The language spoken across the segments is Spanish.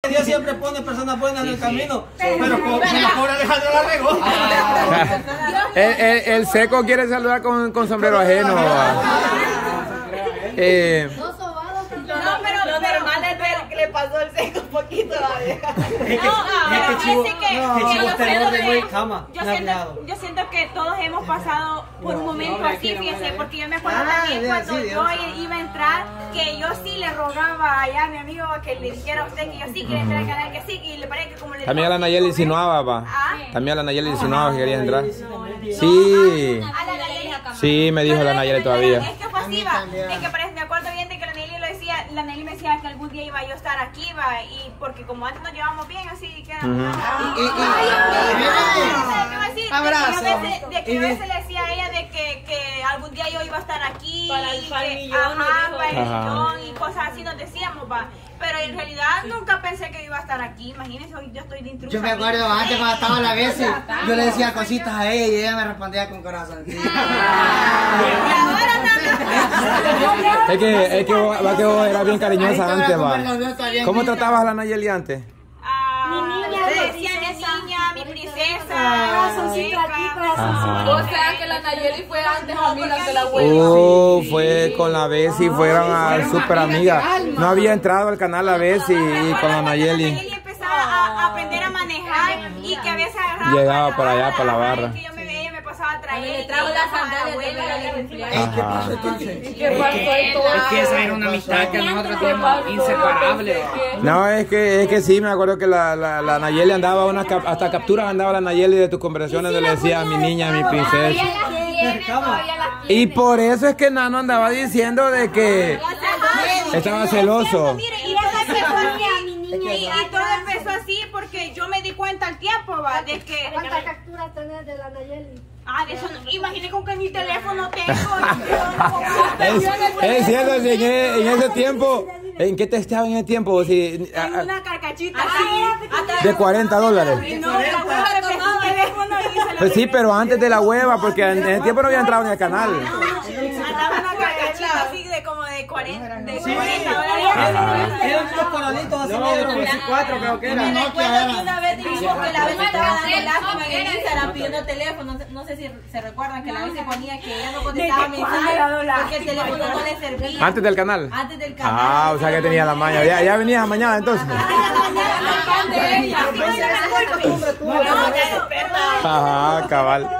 Dios siempre pone personas buenas en el camino, pero como la pobre Alejandro la regó. El seco quiere saludar con sombrero ajeno. No, pero lo normal es ver que le pasó el seco un poquito la vieja. Yo siento que todos hemos pasado por un momento así, fíjese, porque yo me acuerdo también cuando yo iba a entrar, que yo sí le rogaba allá a mi amigo que le dijera a usted que yo sí quería entrar al canal, que sí, y le parece que como le también a la Nayeli insinuaba, pa. También a la Nayeli insinuaba que quería entrar. Sí. Sí, me dijo la Nayeli todavía. Es que fue así, va. Es que parece, me acuerdo bien de que la Nayeli lo decía, la Nayeli me decía que algún día iba yo a estar aquí, va, y porque como antes nos llevamos bien, así que de que a veces le decía a ella de que algún día yo iba a estar aquí para el millón y cosas así nos decíamos, va. Pero en realidad nunca pensé que iba a estar aquí. Imagínense, hoy yo estoy de intrusa. Yo me acuerdo antes cuando estaba la vez, yo le decía cositas a ella y ella me respondía con corazón. Es que vos eras bien cariñosa antes, va. ¿Cómo tratabas a la Nayeli antes? Decía mi niña, mi princesa. O sea que la Nayeli fue antes amiga de la abuela. Fue con la Bessie, fueron a super amigas. No había entrado al canal la Bessie y con la Nayeli. La Nayeli empezaba a aprender a manejar y que a veces agarraba. Llegaba para allá, para la barra. Que yo me veía, me pasaba a traer. Le trajo las sandalias de la cumpleaños. ¿Qué pasó entonces? Es que esa era una amistad que nosotros tenemos inseparable. No, es que sí, me acuerdo que la Nayeli andaba hasta capturas andaba la Nayeli de tus conversaciones donde le decía a mi niña, a mi princesa. Y por eso es que Nano andaba diciendo de que estaba celoso. Y todo empezó así porque yo me di cuenta al tiempo, va, de que... ¿Cuántas capturas tenés de la Nayeli? De eso no, imagínate con que mi teléfono tengo. Es cierto, en ese tiempo, ¿en qué te estaba en ese tiempo? Si, en una carcachita de $40. No, la hueva le prestó un teléfono y se lo... Pues sí, pero antes de la hueva, porque en ese tiempo no había entrado en el canal. Andaba una carcachita así de como de 40 $40. Eran unos coralitos así negros. 4 creo que era. Me recuerdo que una vez dijimos que la vez estaba dando lástima en el Instagram pidiendo teléfono. No sé si se recuerdan que la vez se ponía que ella no contestaba mensajes porque el teléfono no le servía. ¿Antes del canal? Antes del canal. O sea que tenía la maña. Ya venías mañana entonces. Ajá, cabal.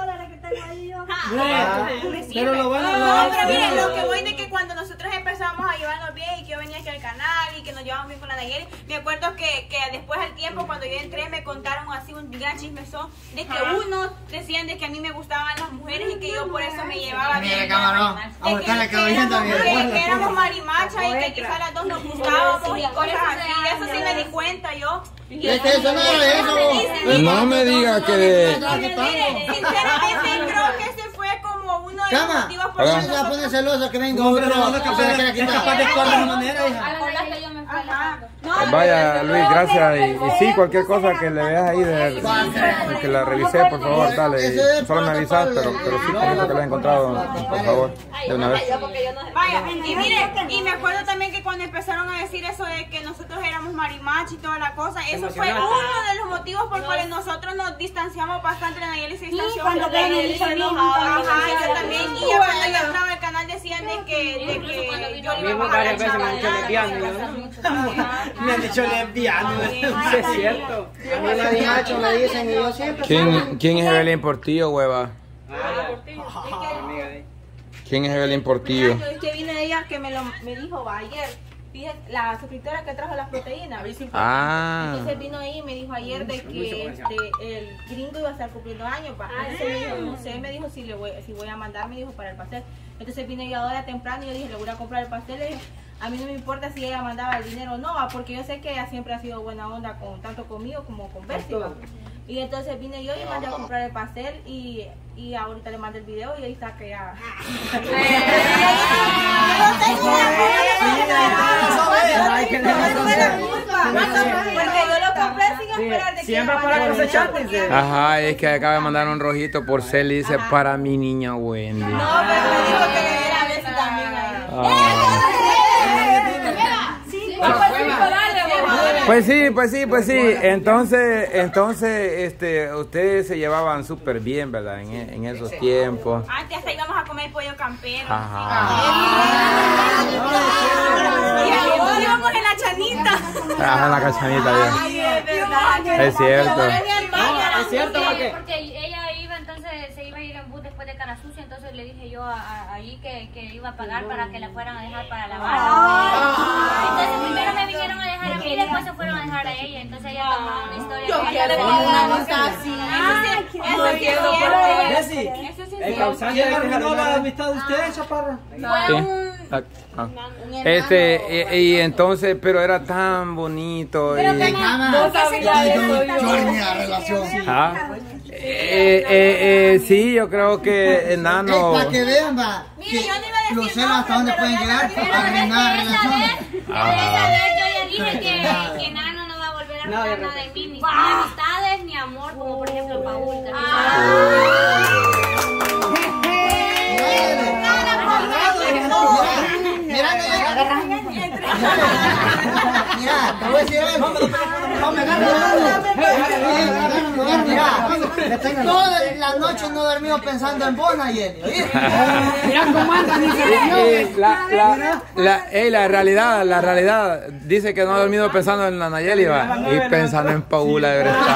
Pero lo bueno, pero miren, lo que voy de que cuando nosotros empezamos a llevarnos bien y que yo venía aquí al canal y que nos llevamos bien con la Nayeli, me acuerdo que después del tiempo cuando yo entré me contaron así un gran chismezón de que unos decían de que a mí me gustaban las mujeres y que yo por eso me llevaba bien. Mira, camarón, a buscar la cabellita también. Que éramos marimachas y que quizás las dos nos gustábamos y cosas así, eso sí me di cuenta yo. Eso no era eso. No me digas que... Sinceramente creo que ese fue como uno de los motivos por los que se va a poner celoso que venga hombre, es capaz de actuar de una manera, hija. Vaya, Luis, gracias. Y sí, cualquier cosa que le veas ahí, que la revisé, por favor, dale. Solo me avisas, pero sí, comento que lo he encontrado, por favor, de una vez. Vaya, y mire, y me acuerdo también que cuando empezaron a decir eso de que nosotros éramos marimachi y toda la cosa, eso fue uno de los motivos por cuales nosotros nos distanciamos bastante. La Nayeli se distanció cuando yo también, y ya cuando yo entraba al canal decían de que yo le iba a bajar la chavalada. Me han dicho lesbiano, es cierto. A mí me dicho, me dicen y yo siempre. ¿Quién es Evelyn Portillo, hueva? ¿Quién es Evelyn Portillo? Es que vino ella que me dijo ayer. La suscriptora que trajo las proteínas. Entonces vino ahí y me dijo ayer de que el gringo iba a estar cumpliendo años. Entonces me dijo, no sé, me dijo si voy a mandar, me dijo, para el pastel. Entonces vine yo ahora temprano y yo dije, le voy a comprar el pastel. Le dije, a mí no me importa si ella mandaba el dinero o no, porque yo sé que ella siempre ha sido buena onda tanto conmigo como con Bessie. Y entonces vine yo y mandé a comprar el pastel y ahorita le mandé el video y ahí está que ya. Porque yo lo compré sin esperar de que siempre para cosechar. Ajá, es que acaba de mandar un rojito por cel y dice para mi niña Wendy. No, pero me dijo que le diera a Bessie también ahí. Pues sí. Entonces, ustedes se llevaban súper bien, ¿verdad? En esos tiempos. Antes hasta íbamos a comer pollo campero. Íbamos en la chanita. Ajá, en la cachanita, bien. Ay, es verdad. Es cierto. Es cierto, porque ella iba, entonces se iba a ir en bus después de Cara Sucia, entonces le dije yo ahí que iba a pagar para que la fueran a dejar para lavar. Entonces primero me vinieron a dejar a mí y después se fueron a dejar a ella, entonces ella tomó una historia. Yo quiero una nota así. ¿Quién arruinó la amistad de ustedes, Chaparra? Y entonces, pero era tan bonito. No sabía eso yo en mi relación. Sí, yo creo que Nano. Para que vean, va. Los celos hasta dónde pueden llegar a arruinar relaciones. Esa vez yo ya dije que Nano no va a volver a arruinar nada de mí, ni amistades, ni amor, como por ejemplo Paul. Mira, te voy a decir algo. Mira, toda la noche no he dormido pensando en vos, Nayeli. Mira cómo andan. La realidad dice que no ha dormido pensando en la Nayeli, va, y pensando en Paula de verdad.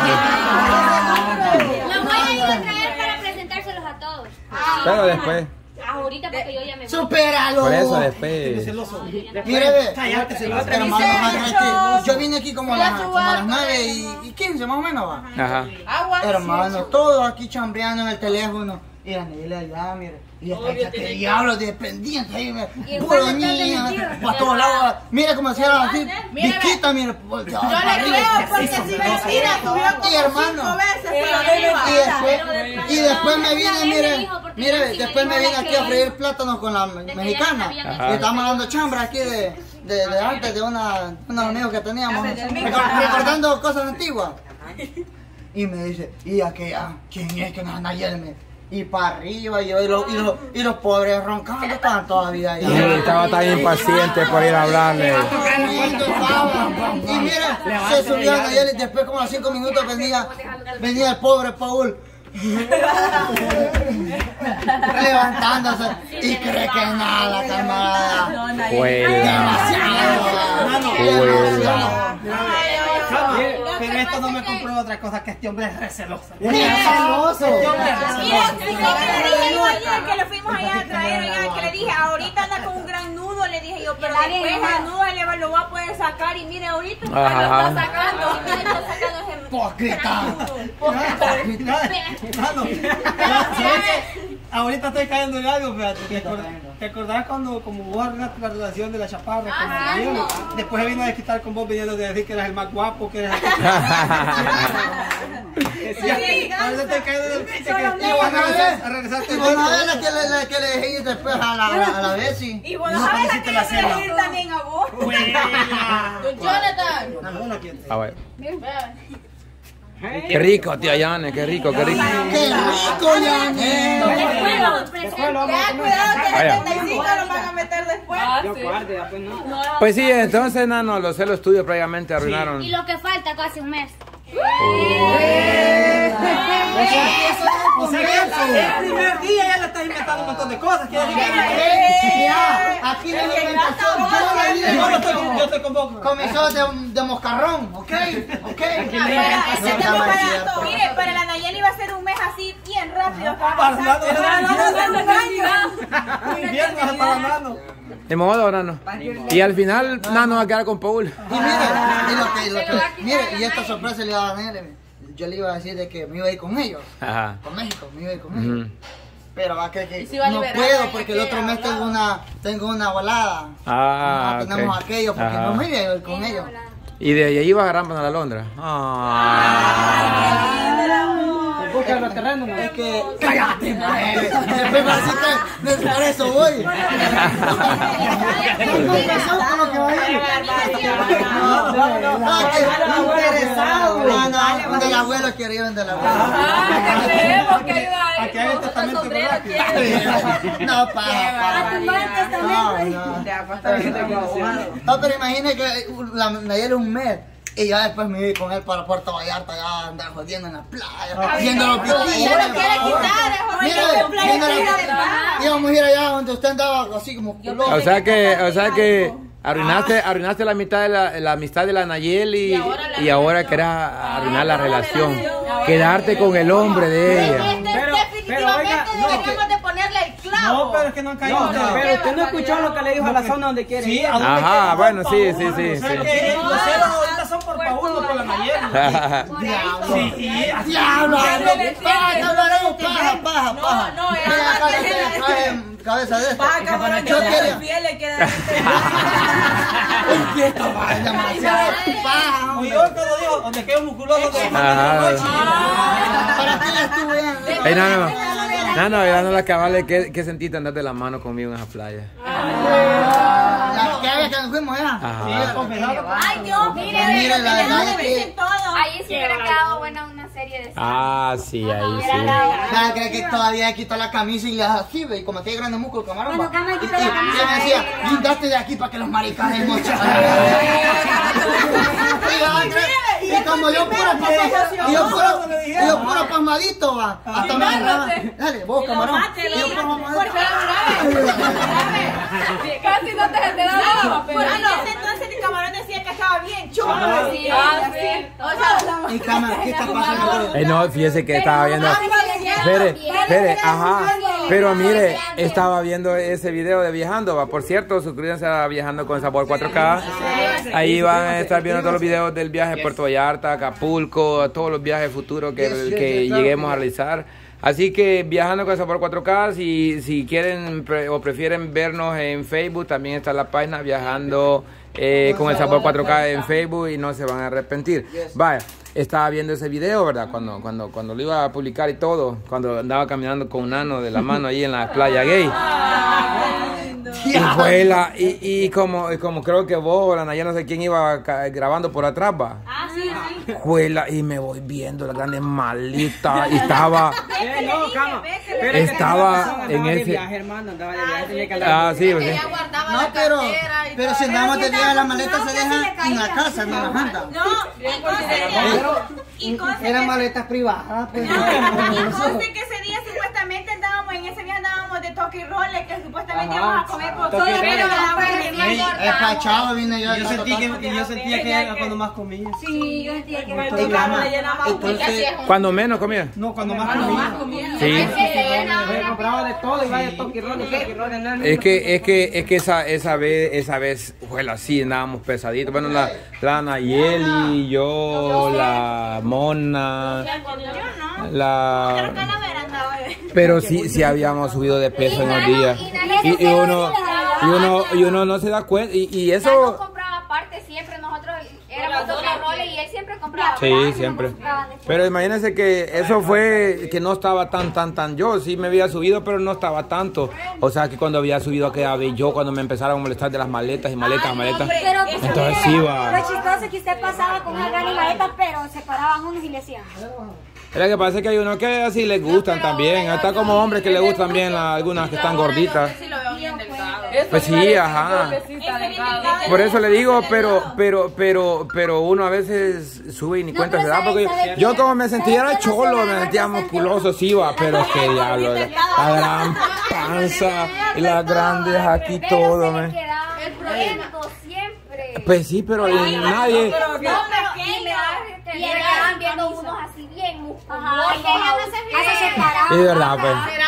Lo voy a ir a traer para presentárselos a todos. Pero después. Ahorita porque yo ya me voy. ¡Supéralo! Por eso después. Mire, ve. Hermano, yo vine aquí como a las 9:15 más o menos, va. Ajá. Hermano, todos aquí chambreando en el teléfono. Y la Nayeli allá, mire. Y esta que diablos de pendiente ahí, puro niña, para todos lados. Mira cómo se era así, visquita, mire. Yo le creo, porque si mentira, subió como 5 veces. Y después me vine, mire, después me vine aquí a freír plátanos con la mexicana. Y estábamos dando chambra aquí de antes, de unos amigos que teníamos, recordando cosas antiguas. Y me dice, ¿y aquella? ¿Quién es que no es Nayeli? Y para arriba, y los pobres roncando estaban todavía ahí. Y estaba tan impaciente por ir a hablarle. Y mira, se subió a Nayeli y después como a los 5 minutos venía el pobre Paul. Levantándose y cree que nada, camarada. Pero esto no me compró otra cosa, que este hombre es receloso. ¡Receloso! Mira, que lo fuimos allá a traer, que le dije, ahorita anda con un gran nudo, le dije yo, pero después el nudo lo va a poder sacar y mire ahorita lo está sacando. ¡Hipócrita! Ahorita estoy cayendo en algo, fíjate. ¿Te acordás cuando como vos arruinaste la relación de la Chaparra con Nayeli? Después se vino a desquitar con vos viniendo de decir que eras el más guapo, que eras el ahora estoy cayendo en el pinche que a regresarte. Y vos no ves la que le dejé después a la Bessie. Y vos no sabes la que le dejé también a vos. Jonathan. A ver. Qué rico, tía Yane, qué rico, qué rico. ¡Qué rico, Yane! Cuidado que el 75 lo van a meter después. Pues sí, entonces, Nano, los celos tuyos prácticamente arruinaron. Y lo que falta, casi un mes. O sea que el primer día ya le estás inventando un montón de cosas. Mira, aquí no hay inventación. Yo estoy con vos. Con mis ojos de moscarrón, ¿ok? Mire, para la Nayeli va a ser un mes así bien rápido. De modo, Nano. Y al final, Nano va a quedar con Paul. Y mire, y esta sorpresa le iba a dar a Nayeli. Yo le iba a decir de que me iba a ir con ellos. Ajá. Con México, me iba a ir con ellos. Pero va que no puedo porque el otro mes tengo una volada. Tenemos aquello porque no me iba a ir con ellos. Y de ahí vas a agarrar para la Londra. Busca los terrenos. Es que cállate, después me decís que por eso voy. Interesado. Del abuelo querido, del abuelo. Aquí hay un testamento gratis. No, No, pero imagínate que la Nayeli un mes. Y ya después me iba con él para Puerto Vallarta, ya andar jodiendo en la playa, viendo los piquillos. Íbamos a ir allá donde usted andaba así como culoso. O sea que arruinaste la mitad de la amistad de la Nayeli y ahora querés arruinar la relación. Quedarte con el hombre de ella. Definitivamente debemos de ponerle el clavo. No, pero es que no han caído. Pero usted no escuchó lo que le dijo a la zona donde quiere ir. Sí, Ajá, bueno, sí. O sea que los celos ahorita son por Paulo, por la Nayeli. Diablo, paja. No, cabeza de esto. Yo quería. Oye, yo cuando digo, donde quedo musculoso, ¿Para qué la estuve? No, ya no la cabale, ¿qué sentiste andar de la mano conmigo en esa playa? Que nos fuimos ya. Ay, Dios, mire, la verdad es que... Ahí sí hubiera quedado buena una serie de... Sí, ahí sí. Creo que todavía quitó la camisa y la así, y como tiene grande músculo, camarón. Bueno, Cama quitó la camisa. Y me decía, guindate de aquí para que los maricajes muchachos. Y como yo puro pasmadito, va. Hasta me agarraba. Dale, vos, camarón. Y yo puro pasmadito. Casi no te daba. Por entonces el camarón decía que estaba bien chulo. Y cámara, ¿qué está pasando? No, fíjese que estaba viendo. Espere, ajá. Pero mire, estaba viendo ese video de Viajando, va. Por cierto, suscríbanse a Viajando con Sabor 4K. Ahí van a estar viendo todos los videos del viaje a Puerto Vallarta, Acapulco, todos los viajes futuros que lleguemos a realizar. Así que Viajando con Sabor 4K, si quieren o prefieren vernos en Facebook, también está la página Viajando con el Sabor 4K en Facebook y no se van a arrepentir. Vaya, estaba viendo ese video, ¿verdad? Cuando lo iba a publicar y todo, cuando andaba caminando con un nano de la mano ahí en la playa gay. Y como creo que vos, la Nayeli, no sé quién iba grabando por atrás, va. Y me voy viendo las grandes malitas y estaba en ese viaje, hermano, andaba de viaje. Sí, no, pero si andamos de día, las maletas se dejan en la casa, no las andan. Eran maletas privadas, pues. Y conste que ese día supuestamente andábamos de toque y roles, que supuestamente íbamos a comer por todo el Escachado vine yo. Yo sentía que era cuando más comía. Sí, yo sentía que Cuando menos comía. No, cuando más comía. Sí. Compraba de todo y va de toque y roles. Es que esa vez, bueno, sí, andábamos pesaditos. Bueno, la Nayeli, yo, la Mona, pero sí habíamos subido de peso en los días. Y uno no se da cuenta. Y eso... compraba aparte siempre, nosotros éramos dos roles y él siempre compraba. Sí, siempre. Pero imagínense que eso fue que no estaba tan. Yo sí me había subido, pero no estaba tanto. O sea que cuando había subido aquella vez yo, cuando me empezaron a molestar de las maletas. Entonces sí va. Lo chistoso es que usted pasaba con una gran maleta, pero se paraban unos y le decían. Lo que pasa es que hay unos que así les gustan también. Está como hombres que les gustan también algunas que están gorditas. Pues sí, ajá. Por eso le digo, pero uno a veces sube y ni cuenta se da. Porque yo como me sentía era cholo, me sentía musculoso, sí va, pero qué diablo. La gran panza y las grandes aquí todo. El proyecto siempre. Pues sí, pero nadie... Y estaban viendo unos así bien musculosos. Es verdad, pues.